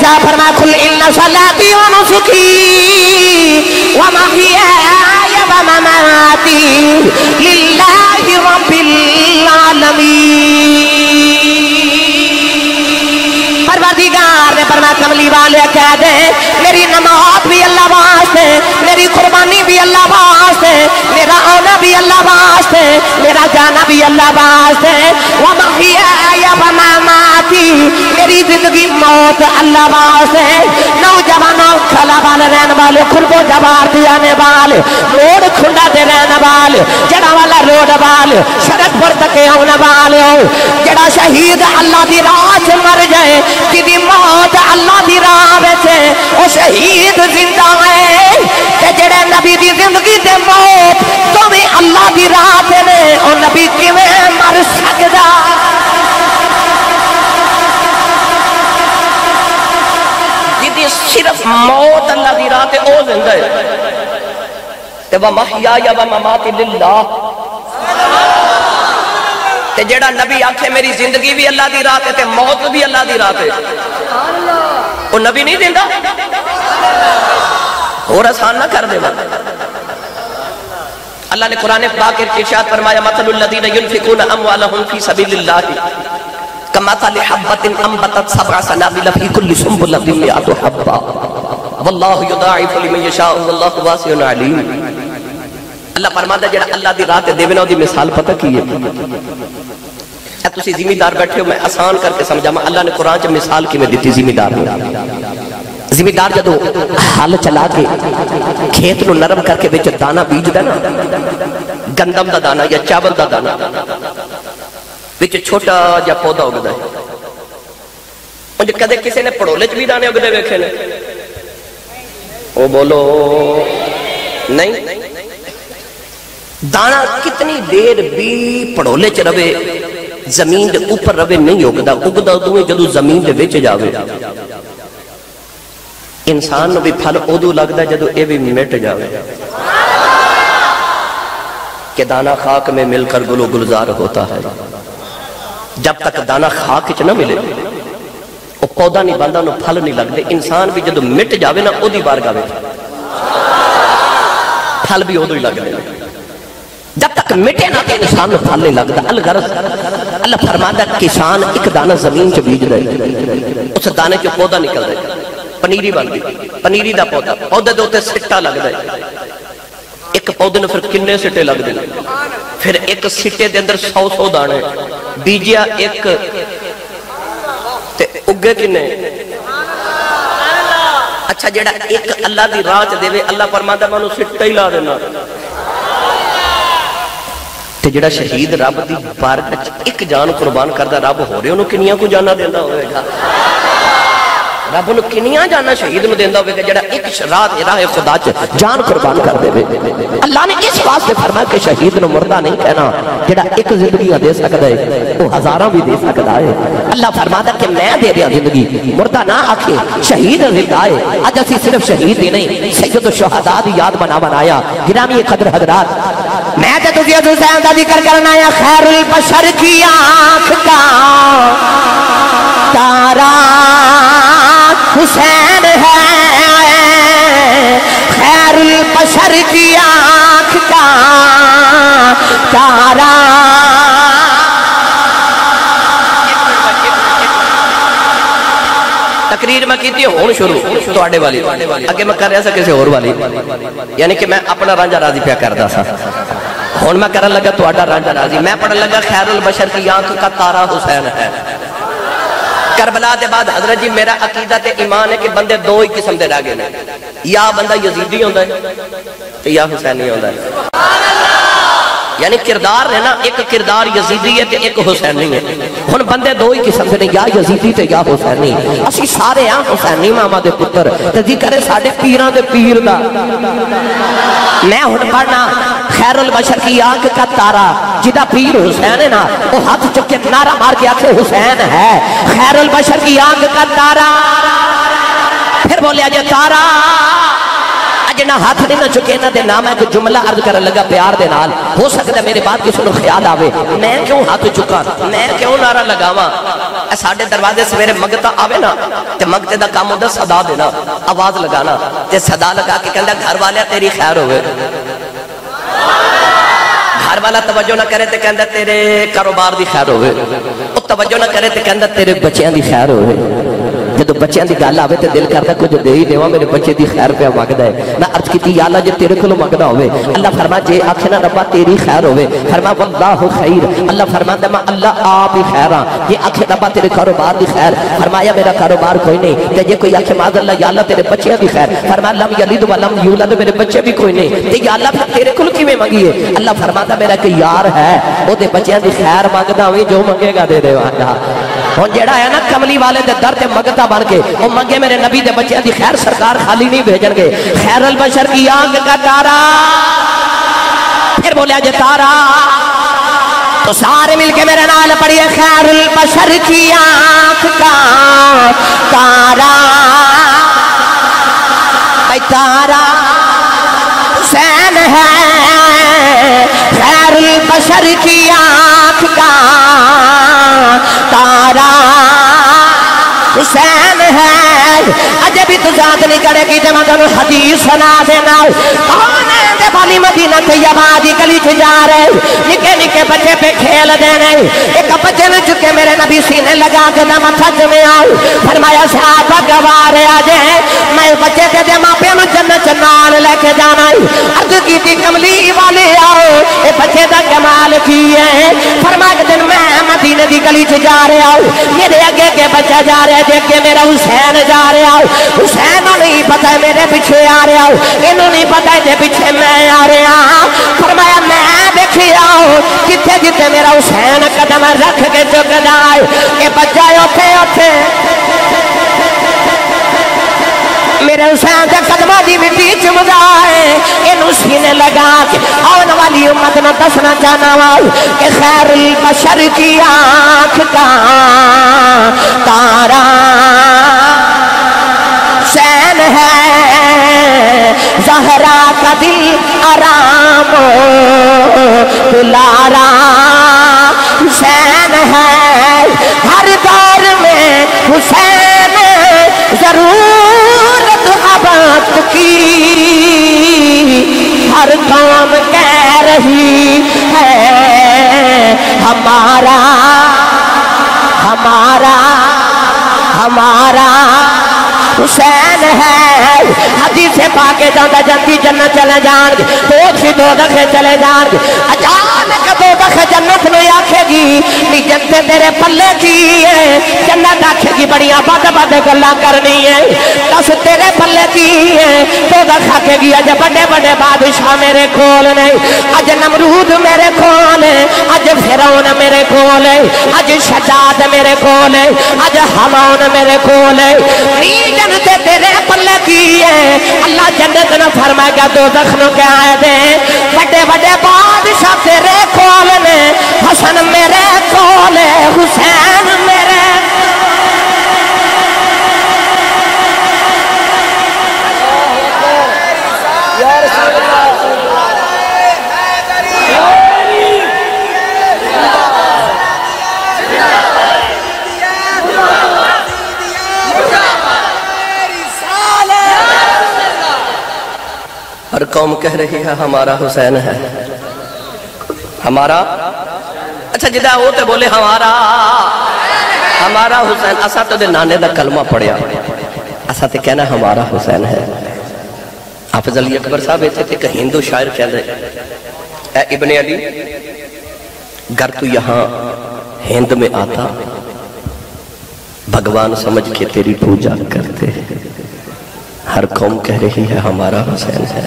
شاہ فرمایا قل ان صلاتی و نسکی و محیای و مماتی للہ رب العالمین۔ پروردگار نے فرمایا کملی والے کہہ دے میری نماز بھی اللہ واسطے، میری قربانی بھی اللہ واسطے، میرا آنا بھی اللہ واسطے، میرا جانا بھی اللہ واسطے، وَمَحْيَايَ وَمَمَاتِي میری زندگی موت اللہ واسطے۔ نوجوانوں کھلا والے رہنے والے، قرب و جوار دے آنے والے، روڈ کھنڈا دے رہنے والے، جڑا والا روڈ والے، سڑک پر تکے ہونے والے ہو، جڑا شہید اللہ دی راہ سے مر جائے، جدی موت اللہ دی راہ سے وہ شہید زندہ ہے، کہ جڑے نبی دی زندگی دے موت تو بھی اللہ دی راہ سے نے اور نبی کیویں مر سکدا۔ جدی صرف موت اللہ دی راہ سے او زندہ ہے، تے وَمَحْيَايَ وَمَمَاتِي لِلَّهِ، تے جڑا نبی آکھے میری زندگی بھی اللہ دی راہ تے موت بھی اللہ دی راہ تے، وہ نبی نہیں دیندہ اور آسان نہ کر دے۔ اللہ نے قرآن پاک ارشاد فرمایا مثل الذین ينفقون اموالهم فی سبیل اللہ کمثل حبۃ انبتت سبع سنابل فی کل سنبلۃ مئۃ حبۃ واللہ یضاعف لمن یشاء واللہ واسع علیم۔ اللہ فرماتا ہے جڑا اللہ دی راہ تے دے نا دی مثال پتہ کی ہے؟ تسی ذمہ دار بیٹھے ہو، میں آسان کر کے سمجھاواں اللہ نے قرآن چ مثال کیویں دتی ذمہ دار نے۔ ذمہ دار جدو ہل چلا کے کھیت نو نرم کر کے وچ دانا بیجدا نا، گندم دا دانا یا چاول دا دانا، وچ چھوٹا جا پودا اگدا ہے۔ انج کدے کسی نے پڑولے چ بھی دانے اگدے ویکھے نے؟ او بولو نہیں۔ دانا کتنی دیر بھی پڑولے چ رہے، زمین دے اوپر رہے نہیں اگدا، اگدا ادوں جدو زمین دے وچ جاوے۔ انسان نو بھی پھل ادو لگدا جدو اے بھی مٹ جاوے، کہ دانا خاک میں مل کر گل و گلزار ہوتا ہے۔ جب تک دانا خاک چ نہ ملے وہ پودا نہیں بندا، نو پھل نہیں لگدے۔ انسان بھی جدو مٹ جاوے نا اودی بارگاہ وچ پھل بھی ادو ہی لگدے۔ جب تک مٹے نہ تے انسان نو پھل نہیں لگدا۔ الغرض اللہ فرماتا ہے کسان ایک دانہ زمین چ بیج رہے، اس دانے چ پودا نکل رہا ہے، پنیری بن گئی، پنیری دا پودا، پودے دے اوتے سٹا لگدا ہے۔ ایک پودے نو پھر کنے سٹے لگدے نے، پھر ایک سٹے دے اندر 100 دانے، بیجیا ایک تے اگے کنے۔ اچھا جڑا ایک اللہ دی راہ چ دے، اللہ فرماتا ہے میں سٹا ہی لا دینا۔ تے جڑا شہید رب دی بارگاہ ایک جان قربان کردا رب ہو رہے انہوں کنیاں کو جانا دیندا ہوئے گا؟ رب انہوں کنیاں جانا شہید میں دیندا ہوئے گا جڑا ایک راہ خدا چ جان قربان کر دے۔ اللہ نے اس واسطے فرمایا کہ شہید نو مردہ نہیں کہنا، جڑا ایک زندگی دے سکتا ہے وہ ہزاراں بھی دے سکتا ہے۔ اللہ فرماتا کہ میں دے دیا زندگی، مردہ نہ آکھے، شہید زندہ ہے۔ اج اسی صرف شہید ہی نہیں، سید الشہداء دی یاد بنایا۔ گرامی قدر حضرات، میں تے تسی حسین دا ذکر کرنا ہے، خیر البشر کی آنکھ کا تارا حسین ہے، خیر البشر کی آنکھ کا تارا۔ تقریر میں کیتی ہون شروع توڑے والی، اگے میں کر رہا سا کسی اور والی، یعنی کہ میں اپنا رانجہ راضی پیا کردا سا، ہون میں کرن لگا توڑا رانجہ راضی۔ میں پڑھن لگا خیر البشر کی آنکھ کا تارا حسین ہے۔ کربلا دے بعد حضرت جی میرا عقیدہ تے ایمان ہے کہ بندے دو ہی قسم دے رہ گئے ہیں، یا بندہ یزیدی ہوندہ ہے یا حسینی ہوندہ ہے۔ یعنی کردار ہے نا، ایک کردار یزیدی ہے تے ایک حسینی ہے۔ ہن بندے دو ہی قسم دے یا یزیدی تے یا حسینی۔ اسی سارے ہاں حسینی ماما دے پتر تے جی کرے ساڈے پیراں دے پیر دا۔ میں ہن پڑھنا خیر البشر کی آنکھ کا تارا، جدا پیر حسین ہے نا وہ ہاتھ چکے نعرہ مار کے آکھے حسین ہے، خیر البشر کی آنکھ کا تارا۔ پھر بولیا جے تارا، اجنا ہاتھ نہیں نہ چکے نہ دے نام ہے کہ جملہ عرض کرنے لگا پیار دے نال۔ ہو سکتا ہے میرے بات کسی نے خیال آوے میں کیوں ہاتھ چکا، میں کیوں نعرہ لگاواں، اے ساڑھے دروازے سویرے مگتا آوے نا تے مگتے دا کام ہوتا صدا دینا آواز لگانا تے صدا لگا کے کہندہ گھر والے تیری خیر ہوئے گھر والا توجہ نہ کرے تے کہندہ تیرے کاروبار دی خیر ہوئے وہ توجہ نہ کرے تے کہندہ تیرے بچیاں دی خیر ہوئے جدو بچیاں دی گل آوے تے دل کرتا کچھ دے ہی دیوا میرے بچے دی خیر پہ مانگدا ہے میں عرض کیتی یا اللہ جے تیرے کولوں مانگدا ہوئے اللہ فرما جے آکھے نا ربا تیری خیر ہوئے فرما واللہ خیر اللہ فرماتا میں اللہ آپ ہی خیر ہاں یہ آکھے ربا تیرے کاروبار دی خیر فرمایا میرا کاروبار کوئی نہیں تے جے کوئی آکھے معاذ اللہ یا اللہ تیرے بچیاں دی خیر فرما لم یلد ولم یولد میرے بچے بھی کوئی نہیں تے یا اللہ پھر تیرے کول کیویں منگیے اللہ فرماتا میرا کہ یار ہے او دے بچیاں دی خیر مانگدا ہوئی جو منگے گا دے دے والا ہن جیڑا ہے نا کملی والے دے در تے مگتا بن کے او منگے میرے نبی دے بچیاں دی خیر سرکار خالی نہیں بھیجن گے خیر البشر کی آنکھ کا تارا پھر بولیا جے تارا تو سارے مل کے میرے نال پڑھیے خیر البشر کی آنکھ کا تارا بھائی تارا حسین ہے خیر البشر کی آنکھ کا تارا حسین ہے اجے بھی تو ذات نہیں کرے گی جمع دن حدیث سنا دینا کون ہے دے والی مدینہ طیبہ دی گلی سے جا رہے نکے نکے بچے پہ کھیل دینے ایک بچے نے چکے میرے نبی سینے لگا کے دم تھج میں آؤ فرمایا صحابہ گوارے آجے میں بچے کے دے ماں پہ میں جنت جنان لے کے جانا عرض کی تھی کملی والے آؤ اے بچے دا کمال کیے فرمایا دن میں مدینہ دی گلی سے جا رہے آؤ میرے اگے کے بچہ جا رہے دیکھ کے میرا حسین جا رہا ہوں حسین نہیں پتا ہے میرے پیچھے آ رہا ہوں انہوں نہیں پتا ہے پیچھے میں آ رہا ہوں فرمایا میں دیکھی آؤں کتے جتے میرا حسین قدم رکھ کے چک جائے کہ بچہ اٹھے اٹھے میرے حسین دے قدمہ دی مٹی چم جائے انہوں سینے لگا کے آن والی امت میں دسنا چاہنا ہوں کہ خیر البشر کی آنکھ کا تارا حسین ہے زہرا کا دل آرام دلارا حسین ہے ہر دور میں حسین ضرورت عبادت کی ہر قوم کہہ رہی ہے ہمارا ہمارا ہمارا حسین ہے حدیث پاکے جاندہ جنتی جنت چلے جان گے دوت سی دو دخے چلے جان گے اچانک دو دخے جنت میں آکھے گی نی جنتے تیرے پلے کی ہے جنت آکھے گی بڑیاں بات بات گلہ کرنی ہے دس تیرے پلے کی ہے دو دخ آکھے گی اج بڑے بڑے بادشاہ میرے کھول نہیں اج نمرود میرے کھول ہے اج فرعون میرے کھول ہے اج شجاعت میرے کھول ہے اج حمون میرے کھول ہے جنت تیرے پلے کی ہے اللہ جنت نہ فرمائے گا دو دخنوں کے آئے دے بڑے بڑے بادشاہ تیرے کھول نے حسن میرے کھول حسین میرے ہر قوم کہہ رہی ہے ہمارا حسین ہے ہمارا اچھا جدہ ہوتے بولے ہمارا ہمارا حسین اسا تو دے نانے دا کلمہ پڑھیا اسا تے کہنا ہمارا حسین ہے حافظ علی اکبر صاحب ایسے تھے کہ ہندو شاعر کہہ دے اے ابن علی گر تو یہاں ہند میں آتا بھگوان سمجھ کے تیری پوجا کرتے ہر قوم کہہ رہی ہے ہمارا حسین ہے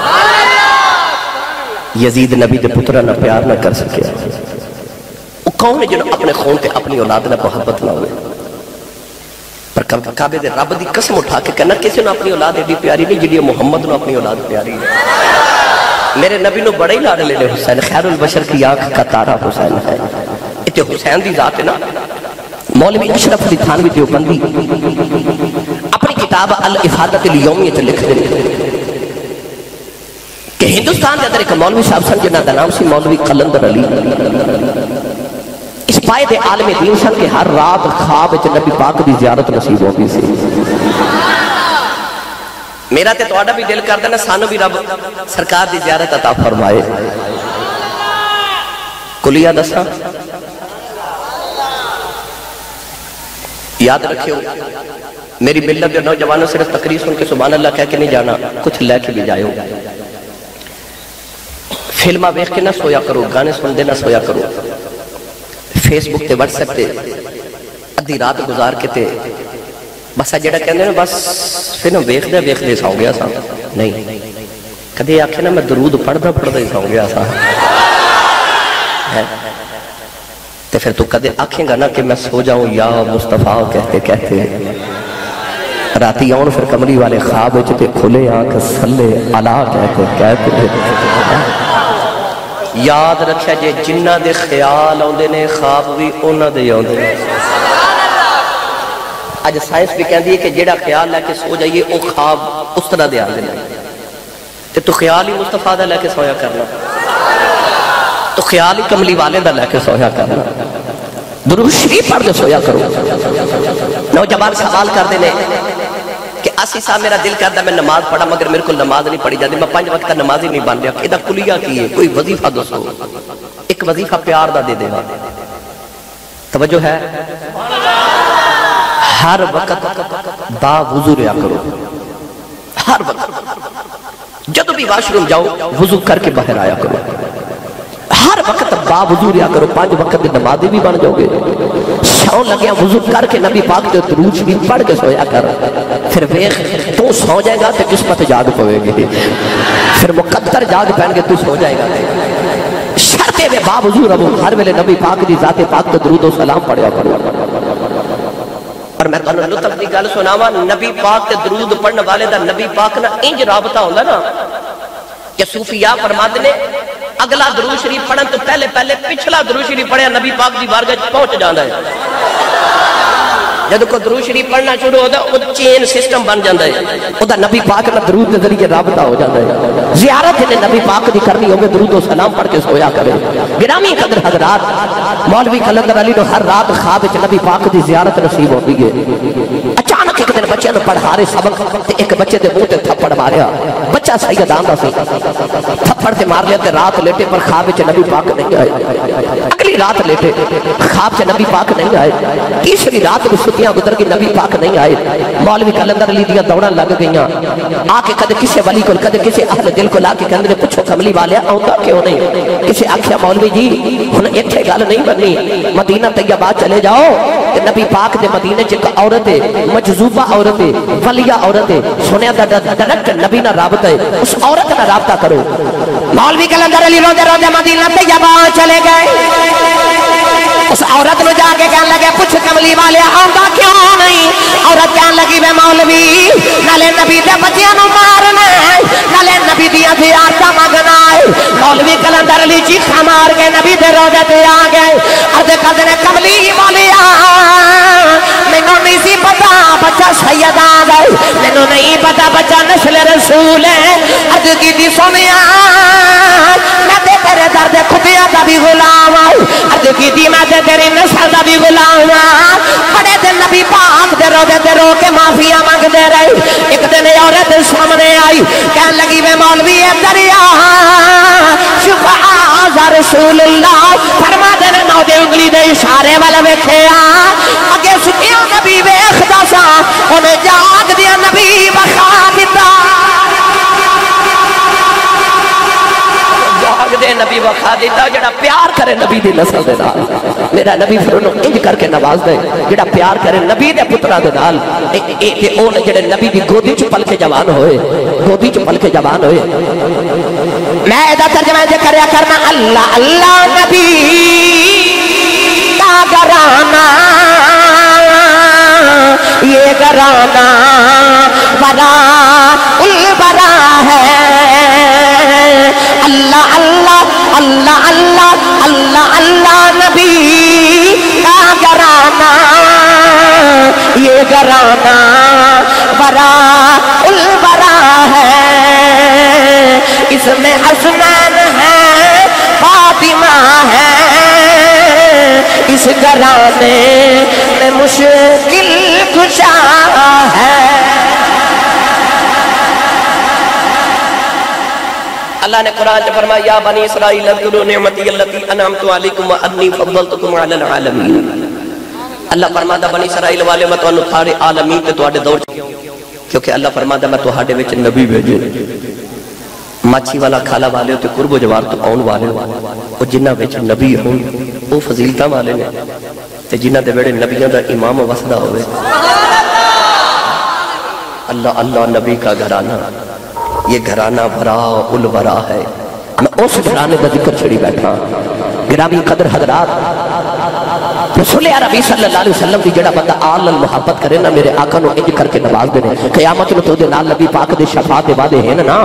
یزید نبی دے پترہ نہ پیار نہ کر سکے وہ کون ہے جنہوں اپنے خون تے اپنی اولاد نہ محبت نہ ہوئے پر کعبے دے رب دی قسم اٹھا کے کہنا کسی نے اپنی اولاد ایڈی پیاری نہیں جنہی محمد نے اپنی اولاد پیاری ہے میرے نبی نے بڑے ہی لاڑے لے حسین خیر البشر کی آنکھ کا تارا حسین ہے اتنے حسین دی ذات ہے نا مولوی اشرف علی تھانوی دیوبندی اپنی کتاب الافادت الیومیہ جو لکھ دے کہ ہندوستان کے اندر ایک مولوی صاحب سن جنہ دا نام سی مولوی قلندر علی اس فائدے عالم دین سن کہ ہر رات خواب وچ نبی پاک دی زیارت نصیب ہوگی سی. میرا تے تہاڈا بھی دل کردا نا سانو بھی رب سرکار دی زیارت عطا فرمائے. کلیہ دساں یاد رکھیو میری ملت کے نوجوانوں صرف تقریر سن کے سبحان اللہ کہہ کے نہیں جانا, کچھ لے کے بھی جائیو. فلمہ ویکھ کے نہ سویا کرو, گانے سن دے نہ سویا کرو, فیس بک تے واٹس ایپ تے ادھی رات گزار کے تے بس جڑا کہندے نا بس فلم ویکھدے ویکھدے سو گیا سا. نہیں, کدی آکھے نا میں درود پڑھدا پڑھدا ہی سو گیا سا. تے پھر تو کدے آکھیں گا نا کہ میں سو جاؤں یا مصطفیٰ کہتے کہتے راتی آؤں پھر کملی والے خواب تے کھلے آنکھ صلی اللہ کہتے کہتے. یاد رکھیا جے جنہ دے خیال آؤندے نے خواب بھی اونا دے آؤندے نے. آج سائنس بھی کہندی ہے کہ جیڑا خیال لے کے سو جائیے او خواب اس طرح دے آندے نے. تے تو خیال ہی مصطفیٰ دا لے کے سویا کرنا, تو خیال ہی کملی والے دا لے کے سویا کرنا. درود شریف پڑھ کے سویا کرو. نوجوان سوال کر دینے کہ اسی صاحب میرا دل کرتا ہے میں نماز پڑھا مگر میرے کو نماز نہیں پڑھی جاتی, میں 5 وقت نماز ہی نہیں بن رہا. ادھا کلیہ کی ہے, کوئی وظیفہ دوستو, ایک وظیفہ پیار دا دے دے گا. توجہ ہے, ہر وقت با وضو رہا کرو. ہر وقت جب بھی واش روم جاؤ وضو کر کے باہر آیا کرو. ہر وقت با وضو رہا کرو, 5 وقت کی نمازی بھی بن جاؤ گے. سو لگیا وضو کر کے نبی پاک جو درود شریف پڑھ کے سویا کر. پھر ویخ تو سو جائے گا تو قسمت جاگ پوے گی, پھر مقدر جاگ پہن کے تو سو جائے گا. شرطے میں با وضو رہو, ہر ویلے نبی پاک دی ذات پاک تو درود و سلام پڑھیا کرو. اور میں تو لطف دی گل سناوا, نبی پاک تے درود پڑھنے والے دا نبی پاک نا انج رابطہ ہوندہ نا کہ صوفیاء فرماتے نے اگلا درود شریف پڑھن تو پہلے پچھلا درود شریف پڑھیا نبی پاک دی بارگاہ پہنچ جاندہ ہے. جب کو درود شریف پڑھنا شروع ہوتا ہے وہ چین سسٹم بن جاندہ ہے, وہ دا نبی پاک نا درود دے ذریعے رابطہ ہو جاندہ ہے. زیارت نے نبی پاک دی کرنی ہوگے, درود و سلام پڑھ کے سویا کرے. گرامی قدر حضرات, مولوی کلندر علی نو ہر رات خواب وچ نبی پاک دی زیارت نصیب ہوتی ہے. اچانک ایک دن بچے نو پڑھا رہے سبق تے ایک بچے دے منہ تے تھپڑ ماریا. بچہ سید آندا سی, تھپڑ تے مار لیا تے رات لیٹے پر خواب وچ نبی پاک نہیں آئے. اگلی رات لیٹے خواب سے نبی پاک نہیں آئے. تیسری رات کو چھٹیاں گزر کے نبی پاک نہیں آئے. مولوی کلندر علی دیاں دوڑاں لگ گئیاں. آ کے کدے کسے ولی کو کدے کسے اہل دل کو لا کے کہندے پوچھو کملی والیا آوندا کیوں نہیں. کسے آکھیا مولوی جی ہن ایتھے گل نہیں بننی, مدینہ طیبہ چلے جاؤ. کہ نبی پاک دے مدینے چ ایک عورت ہے, مجذوبہ عورت ہے, ولیہ عورت ہے, سنیا دا ڈائریکٹ نبی نہ رابطہ ہے, اس عورت نہ رابطہ کرو. مولوی کلندر علی روزے روزے مدینہ طیبہ چلے گئے. اس عورت نو جا کے کہنے لگے پوچھ کملی والے آندا کیوں نہیں. عورت کہنے لگی بے مولوی نالے نبی دے بچیاں نو مارنا ہے, نالے نبی دیاں زیارتاں منگنا ہے. مولوی کلندر علی چیخا مار کے نبی دے روزے تے آ گئے. عرض کردے نے کملی والیا مینوں نہیں سی پتا بچہ سید آ گئے, مینوں نہیں پتا بچہ نسل رسول ہے. عرض کیتی سنیا میں تے تیرے درد خطیہ دا بھی غلام ہوں. عرض کیتی میں تے تیری نسل دا بھی غلام ہوں. بڑے دن نبی پاک دے روزے تے رو کے معافیاں مانگ دے رہے. ایک دن عورت سامنے آئی کہنے لگی میں مولوی دریا شفاعہ رسول اللہ فرما دے نے نو دے انگلی دے اشارے والا ویکھیا. اگے سکیاں نبی ویکھدا سا, انہیں جاگ دیا نبی بخا دیتا. جاگ دے نبی بخا دیتا جڑا پیار کرے نبی دی نسل دے نال. میرا نبی پھر انہوں انج کر کے نواز دے جڑا پیار کرے نبی دے پترہ دے نال. تے اون جڑے نبی دی گودی چ پل کے جوان ہوئے, گودی چ پل کے جوان ہوئے. میں ادا ترجمہ دے کریا کرنا اللہ اللہ نبی کا گرانا, یہ گرانا برا البرا ہے. اللہ اللہ اللہ اللہ اللہ اللہ نبی کا گرانا, یہ گرانا برا البرا ہے. اس میں حسنین ہے, فاطمہ ہے, اس گھرانے میں مشکل کشا ہے. اللہ نے قرآن میں فرمایا یا بنی اسرائیل اذکروا نعمتی التی انعمت علیکم وانی فضلتکم علی العالمین. اللہ فرماتا بنی اسرائیل والے میں تو سارے عالمین تے تواڈے دور کیونکہ اللہ فرماتا میں تواڈے وچ نبی بھیجے. ماچھی والا کھالا والے تے قرب و جوار تو آن والے او جنہاں وچ نبی ہون او فضیلتاں والے نے تے جنہاں دے ویڑے نبیاں دا امام وسدا ہوئے. اللہ اللہ نبی کا گھرانہ یہ گھرانہ ورا الورا ہے. میں اس گھرانے کا ذکر چھڑی بیٹھا. گرامی قدر حضرات رسول عربی صلی اللہ علیہ وسلم کی جڑا بندہ آل المحبت کرے نا میرے آقا نو انج کر کے نواز دینے قیامت نو تو دے نال نبی پاک دے شفاعت دے وعدے ہیں نا.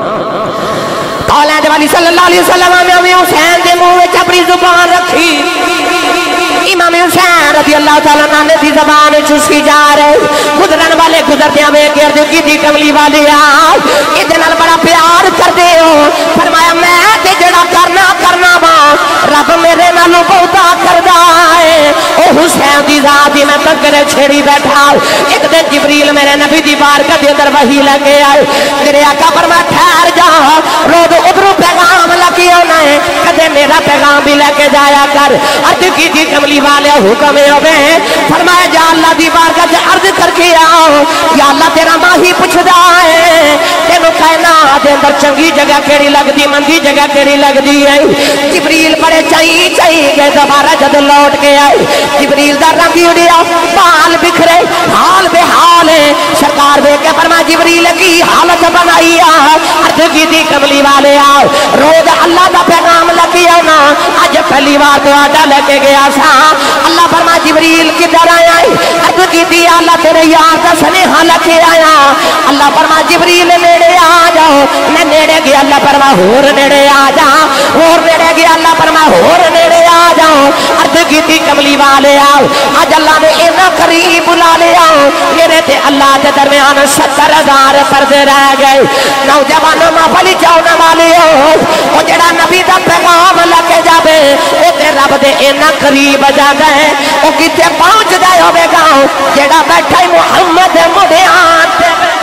اولاد والی صلی اللہ علیہ وسلم امام حسین دے منہ وچ اپنی زبان رکھی. امام حسین رضی اللہ تعالیٰ عنہ دی زبان چوسی جا رہے گزرن والے گزرتے ہیں کہ عرض کی دی کملی والی ادھے نال بڑا پیار کر دے ہو. فرمایا میں تے جڑا کرنا وا رب میرے نالوں بہتا کردا ہے. او حسین دی ذات دی میں تکرے چھڑی بیٹھا. ایک دن جبریل میرے نبی دی بارگاہ دے اندر وحی لے کے آئے. میرے آقا فرمایا ٹھہر جا روز ادھروں پیغام لگی ہونا ہے کدے میرا پیغام بھی لے کے جایا کر. عرض کی دی کملی والے حکم ہوئے فرمایا جا اللہ دی بارگاہ سے عرض کر کے آؤ یا اللہ تیرا ماہی پوچھدا ہے تینوں کائنات دے اندر چنگی جگہ کیڑی لگدی مندی جگہ کیڑی لگدی ہے. جبریل بڑے چائی گئے دوبارہ جد لوٹ کے آئے. جبریل دا رنگ اڑیا بال بکھرے حال بے حال ہے. سرکار بے کے فرمایا جبریل کی حالت بنائی عرض کی دی کملی والے آؤ روز اللہ دا پیغام لگی ہونا اج پہلی بار تو آڈا لے کے گیا سا. اللہ فرمایا جبریل کدھر آیا عرض کی دی اللہ تیرے یار کا سنیحہ لے کے آیا. اللہ فرمایا جبریل نیڑے آ جاؤ. میں نیڑے گیا اللہ فرمایا ہور نیڑے آ جا اور نیڑے گیا اللہ فرمایا ہور نیڑے آ جاؤ. عرض کی دی کملی والے آؤ آج اللہ نے اینا قریب بلا لیا میرے تے اللہ کے درمیان 70,000 پردے رہ گئے. نوجوانوں محفل چاؤنے والے ہو وہ جڑا نبی دا پیغام لگے جاوے وہ تے رب دے اینا قریب جا گئے وہ کتے پہنچ گئے ہوئے گا جڑا بیٹھا محمد مڑیان